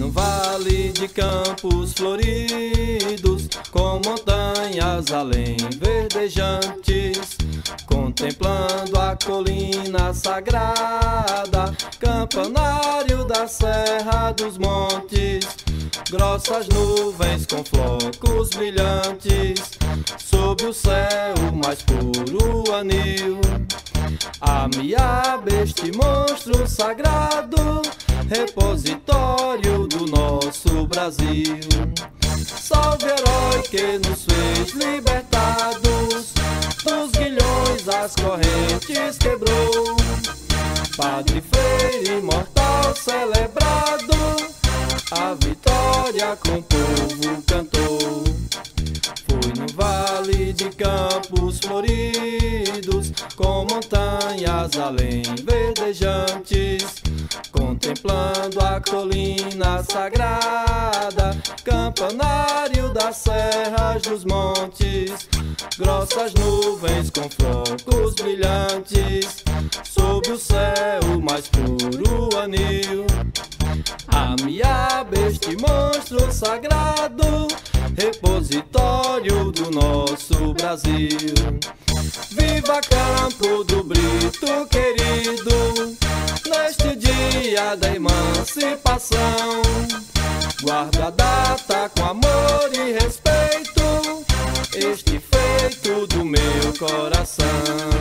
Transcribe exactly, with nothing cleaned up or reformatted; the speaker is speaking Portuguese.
no vale de campos floridos, com montanhas além verdejantes, contemplando a colina sagrada, campanário da Serra dos Montes, grossas nuvens com flocos brilhantes, sob o céu mais puro anil. Amiabe, este monstro sagrado, repositório do nosso Brasil. Salve, herói que nos fez libertados, dos guilhões as correntes quebrou. Padre Freire imortal celebrado, a vitória com o povo cantou. Foi no vale de campos floridos, com montanhas além verdejantes, contemplando a colina sagrada, campanário das serras dos montes, grossas nuvens com flocos brilhantes, sob o céu mais puro anil. Amiabe, este monstro sagrado, repositório do nosso Brasil. Viva Campo do Brito querido, neste dia da emancipação. Guardo a data com amor e respeito, este feito do meu coração.